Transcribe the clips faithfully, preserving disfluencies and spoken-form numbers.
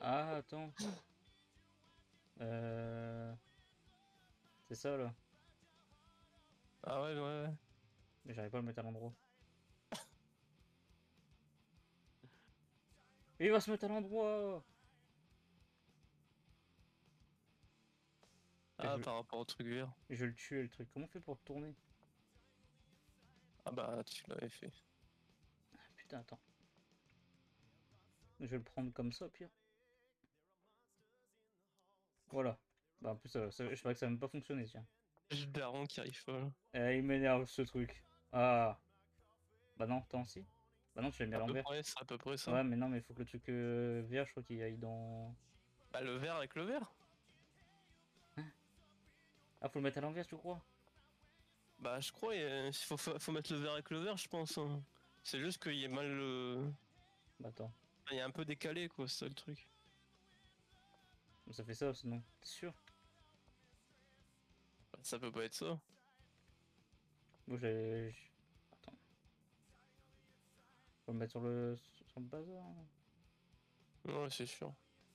Ah, attends. Euh... C'est ça, là. Ah ouais, ouais, ouais. Mais j'arrive pas à le mettre à l'endroit. Il va se mettre à l'endroit! Et Ah, je... par rapport au truc vert. et je le tue, le truc. Comment on fait pour le tourner? Ah bah, tu l'avais fait. Ah, putain, attends. Je vais le prendre comme ça, pire. Voilà. Bah, en plus, ça, ça- je crois que ça va même pas fonctionner, tiens. J'ai le daron qui arrive pas là. Eh, il m'énerve, ce truc. Ah. Bah non, attends, si. Bah non, tu l'as mis à À peu l'envers. près, c'est à peu près ça. Ouais, mais non, mais il faut que le truc euh, vert, je crois qu'il aille dans... Bah, le vert avec le vert. Hein. Ah, faut le mettre à l'envers, tu crois? Bah, je crois il faut, faut, faut mettre le vert avec le vert, je pense, hein. C'est juste qu'il est mal. euh, Bah attends. Il est un peu décalé, quoi, c'est ça le truc. Ça fait ça, sinon. T'es sûr? Bah, ça peut pas être ça. Moi, j'ai... j'ai- Attends. Faut le mettre sur le, sur le bazar, hein. Ouais, c'est sûr.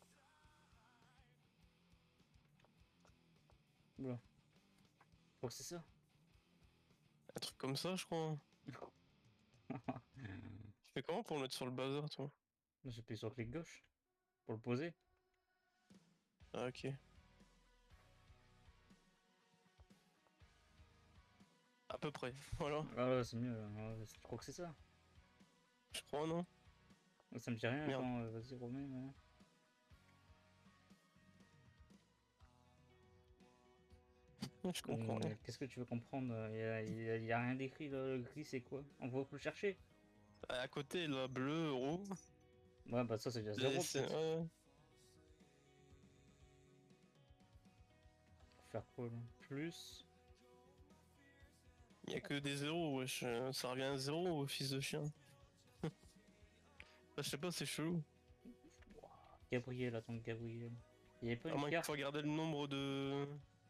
Oula. Je crois que c'est ça. Un truc comme ça, je crois. Tu fais comment pour le mettre sur le bazar, toi? J'appuie sur clic gauche pour le poser. Ah, ok. À peu près, voilà. Ah là, c'est mieux. Là. Ouais, je crois que c'est ça. Je crois, non? Ça me dit rien. Merde. Attends, euh, vas-y, remets. Ouais. Je comprends rien. Hum, Qu'est-ce que tu veux comprendre? Il y a, y a- y a rien d'écrit là. Le gris, c'est quoi? On va le chercher. À côté, là, bleu, rouge. Ouais, bah ça, c'est déjà Et zéro c'est- peut-être. ouais. Faire quoi là? Plus. Il y a que des zéros, wesh. euh, Ça revient à zéro, fils de chien. Bah, je sais pas, c'est chelou. Gabriel, attends, Gabriel. Il y avait pas À une moins qu'il faut carte? regarder le nombre de.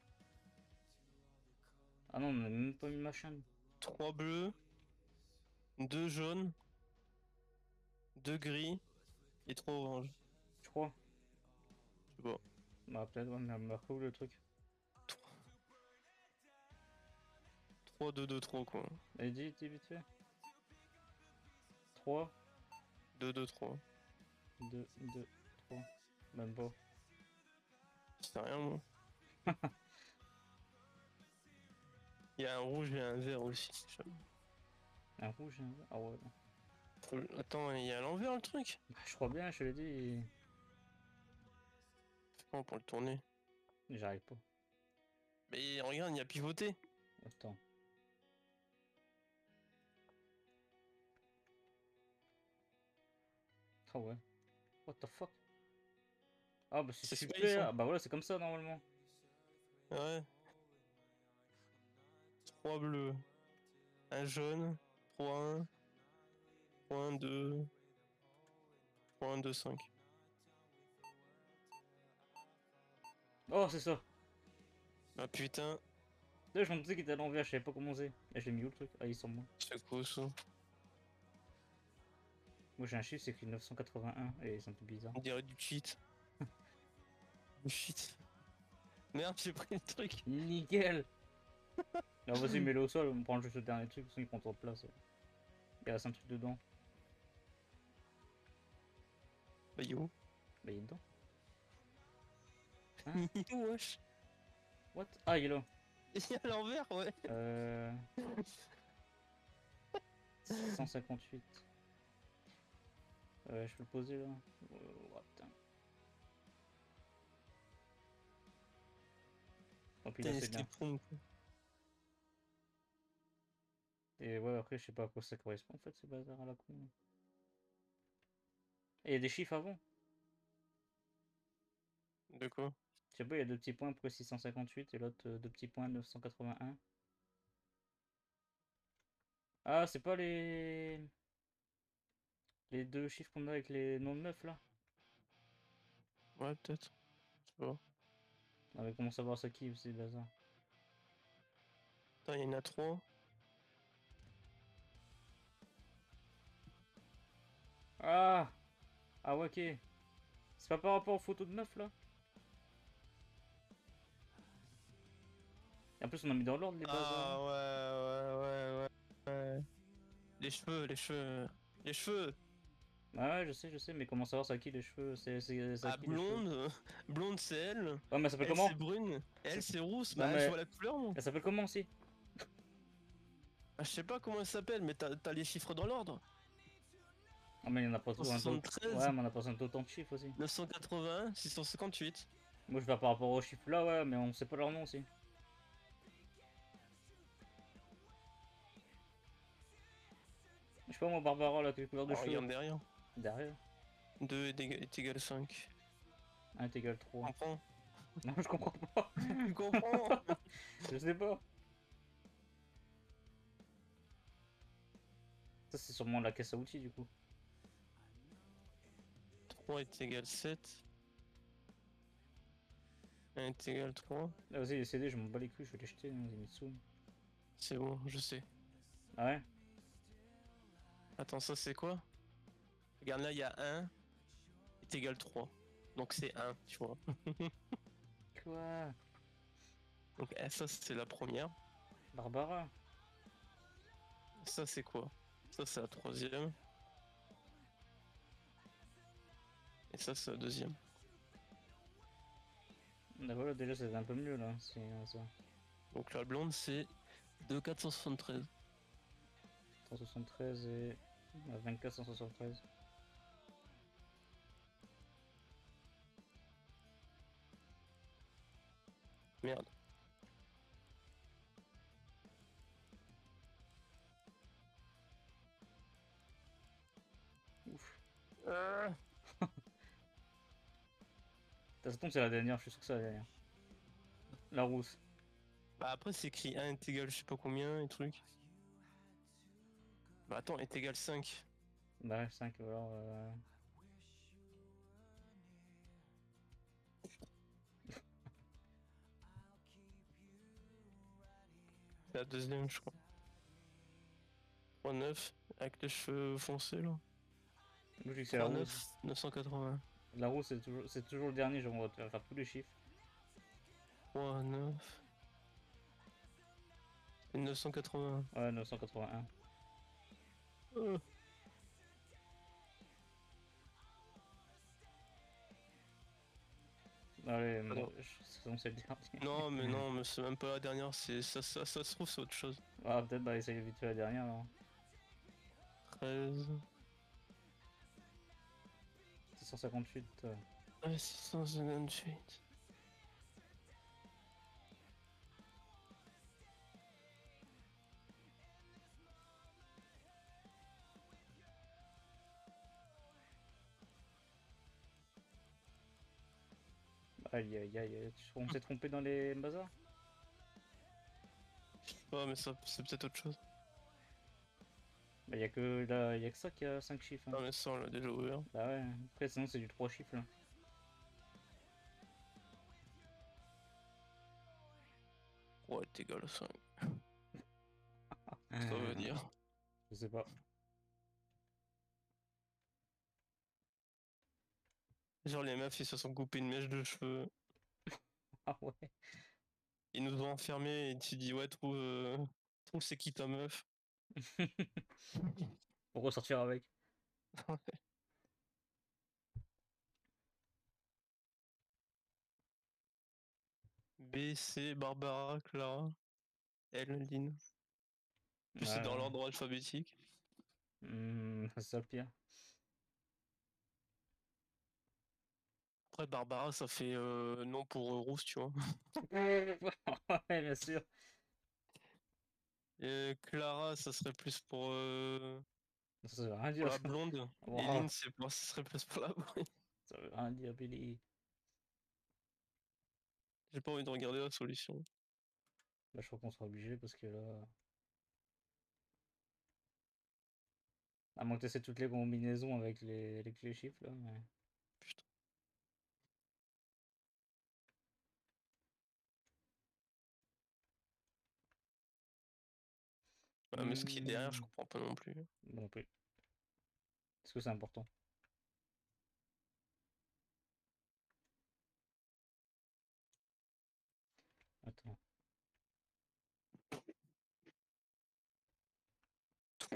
Ah non, on n'a même pas une machin. Trois bleus, deux jaunes, deux gris et trois oranges. Je crois. Je sais pas. Bah peut-être, ouais, mais elle me retrouve le truc. Trois, deux, deux, trois, quoi. Allez, dis, dis vite fait. Trois, Deux, deux, trois. deux, deux, trois. Même pas. C'est rien, moi. Il y a un rouge et un vert aussi. Un rouge, un vert. Ah ouais. Faut- Attends, il y a à l'envers le truc? Bah, je crois bien, je te l'ai dit. C'est comment pour le tourner? J'arrive pas. Mais regarde, il y a pivoté. Attends. Ah ouais. What the fuck? Ah bah c'est C'est Space, super. hein. Ah bah voilà, c'est comme ça normalement. Ouais. Trois bleus, un jaune, trois, un, trois, un, deux, trois, un, deux, cinq. Oh, c'est ça. Ah putain, Là, je me disais qu'il était à l'envers, je savais pas comment c'est. Et je l'ai mis où le truc? Ah, il est sur moi. c'est quoi ça? Moi j'ai un chiffre, c'est écrit neuf cent quatre-vingt-un. Et c'est un peu bizarre. On dirait du cheat. Du shit. Merde, j'ai pris le truc. Nickel! Alors vas-y, mets-le au sol, on prend juste le dernier truc, sinon il prend trop de place. Il reste un truc dedans. Bah yo. Bah il est dedans. Hein? Wesh. What? Ah, il est là. Il est à l'envers, ouais. Euh... cent cinquante-huit. Euh, je peux le poser là. Euh, oh, putain. Tant pis, T'as là une c'est bien. escape room, quoi. Et ouais, après, je sais pas à quoi ça correspond en fait, ce bazar à la con. Et il y a des chiffres avant. De quoi? Je sais pas, il y a deux petits points, pourquoi six cent cinquante-huit et l'autre euh, deux petits points neuf cent quatre-vingt-un. Ah, c'est pas les... les deux chiffres qu'on a avec les noms de meufs là? Ouais, peut-être. Je sais pas. Ah, mais comment savoir ça qui, c'est bazar? Attends, il y en a trois. Ah! Ah, ouais, ok. C'est pas par rapport aux photos de meufs là? Et en plus, on a mis dans l'ordre les bases. Ah hein. ouais, ouais, ouais, ouais, ouais. Les cheveux, les cheveux. Les cheveux. Ah ouais, je sais, je sais, mais comment savoir c'est à qui les cheveux? C'est c'est- c'est à Ah, qui les cheveux? blonde. Blonde, c'est elle. Ouais, mais elle s'appelle Elle, c'est comment? brune. Elle, C'est- c'est rousse. Non, Bah, je vois mais la couleur, moi. elle s'appelle comment aussi? Ah, je sais pas comment elle s'appelle, mais t'as t'as les chiffres dans l'ordre. Ah, mais il y en a pas tout. un autre. Ouais, soixante-treize, mais on a pas autant de chiffres aussi. neuf cent quatre-vingt-un, six cent cinquante-huit. Moi, je vais par rapport aux chiffres là, ouais, mais on sait pas leur nom aussi. Je sais pas, moi, Barbara, là, quelle couleur de Oh, cheveux? regarde derrière. Derrière. deux est égal, est égal cinq. un est égal trois. Comprends? Non, je comprends pas. Tu comprends? Je sais pas. Ça, c'est sûrement la caisse à outils, du coup. trois est égal sept. un est égal trois. Là, vas-y, les C D, je m'en bats les couilles, je vais les jeter, hein, Zenitsu. C'est bon, je sais. Ah ouais? Attends, ça c'est quoi? Regarde là, il y a un est égal trois. Donc c'est un, tu vois. Quoi? Donc eh, ça c'est la première. Barbara? Ça c'est quoi? Ça c'est la troisième. Et ça c'est la deuxième. Ah, voilà, déjà, c'est un peu mieux, là, c'est euh, ça. Donc la blonde c'est deux quatre cent soixante-treize. cent soixante-treize et euh, vingt-quatre cent soixante-treize. Merde. Ouf. Euh... Ça tombe, c'est la dernière, je suis sûr que c'est la dernière. La rousse. Bah après c'est écrit un est égal je sais pas combien et truc. Bah attends, est égal cinq. Bah ouais, cinq, alors. Euh... C'est la deuxième je crois. trois neuf avec les cheveux foncés là. Moi, je dis que c'est la trois rousse. neuf neuf cent quatre-vingts. La rousse, c'est toujours, c'est toujours le dernier, genre, on va te faire tous les chiffres. trois neuf et neuf cent quatre-vingts. Ouais, neuf cent quatre-vingt-un. Euh. Allez, moi, Alors. je- c'est bon, c'est le dernier. Non mais non, mais c'est même pas la dernière, c'est ça, ça, ça se trouve c'est autre chose. Ah, peut-être, bah, essaye vite fait la dernière, alors. treize. six cent cinquante-huit. euh. Ouais, six cent cinquante-huit. Aïe, aïe, aïe, aïe. On s'est trompé dans les bazars? Ouais mais ça c'est peut-être autre chose. Bah, y a que, là, y a que ça qui a cinq chiffres. hein. Ah mais ça on l'a déjà ouvert. Bah ouais, après, sinon, c'est du trois chiffres, là. Ouais, est égal à cinq. Ça veut dire. Je sais pas. Genre les meufs ils se sont coupés une mèche de cheveux. Ah ouais. Ils nous ont enfermés et tu dis ouais trouve, euh, trouve c'est qui ta meuf. Pour ressortir avec. B, C, Barbara, Clara, L, Lynn. Plus c'est dans Ouais. l'ordre alphabétique. Hmm, c'est ça le pire. Après Barbara ça fait euh, nom pour euh, rousse tu vois. Ouais, bien sûr. Et Clara ça serait plus pour, euh, Ça veut rien pour dire. la ça. blonde. Et Wow. Lynn c'est pour, ça serait plus pour la brune. Ça veut rien dire, Billy. J'ai pas envie de regarder la solution. Là, je crois qu'on sera obligé parce que là. À moins que tu toutes les combinaisons avec les, avec les chiffres, là. Mais... Putain. Ouais, mais ce qui est derrière je Hmm, comprends pas non plus. bon, non plus. Est-ce que c'est important?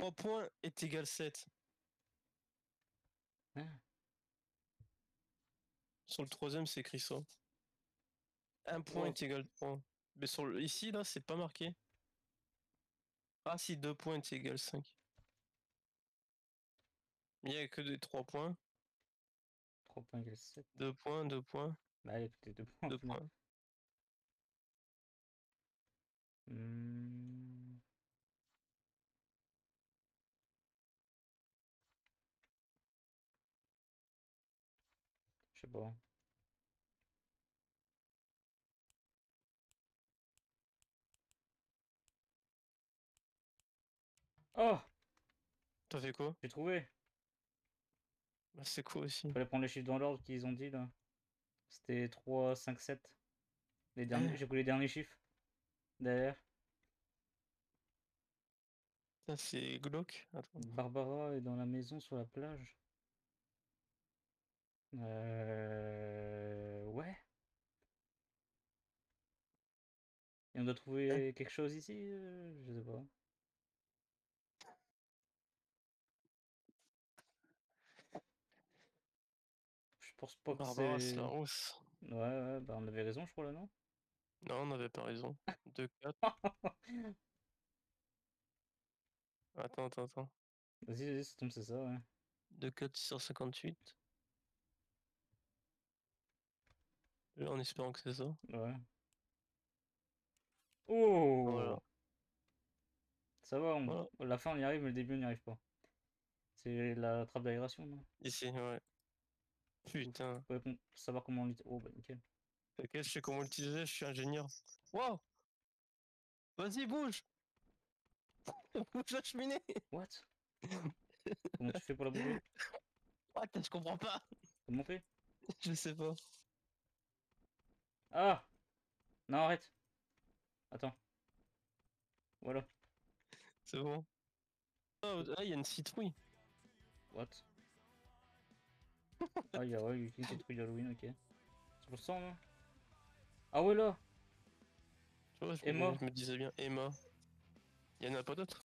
trois points est égal sept. Ah, Sur le troisième, c'est écrit ça. Un point oh, est égal trois. Mais sur le... ici, là, c'est pas marqué. Ah si, deux points est égal cinq. Il n'y a que des trois points. trois points égale sept. deux points, deux points, Bah allez, tout est deux points au deux final. points. Hmm. Je sais pas. Oh! T'as fait quoi? J'ai trouvé! Bah, c'est quoi aussi? Fallait prendre les chiffres dans l'ordre qu'ils ont dit là. C'était trois, cinq, sept. Les derniers... J'ai pris les derniers chiffres. Derrière. Ça, c'est glauque. Attends. Barbara est dans la maison sur la plage. Euh... Ouais. Et on doit Hein. trouver quelque chose ici? euh, Je sais pas. Je pense pas que Barbara c'est... Larousse. Ouais, ouais, bah on avait raison, je crois, là, non? Non, on n'avait pas raison. deux quatre. Attends, attends, attends. Vas-y, vas-y, ça tombe, c'est ça, ouais. deux quatre six cent cinquante-huit. En espérant que c'est ça. Ouais. Voilà. Oh! Ça va, on... Voilà. la fin on y arrive, mais le début on n'y arrive pas. C'est la trappe d'aération, non? Ici, ouais. Putain. Faut com- savoir comment on l'utilise. Oh, bah nickel. Ok, je sais comment l'utiliser, je suis ingénieur. Wow! Vas-y, bouge! Bouge la cheminée! What? Comment tu fais pour la bouger? What? Je comprends pas! Comment on fait? Je sais pas. Ah! Non, arrête! Attends. Voilà. C'est bon. Ah, ah, il y a une citrouille. What? Ah, il y a ouais, une petite truc d'Halloween, ok. C'est pour ça, non? Ah ouais, là! Tu vois, je me, Emma! je me disais bien Emma. Il y en a pas d'autres?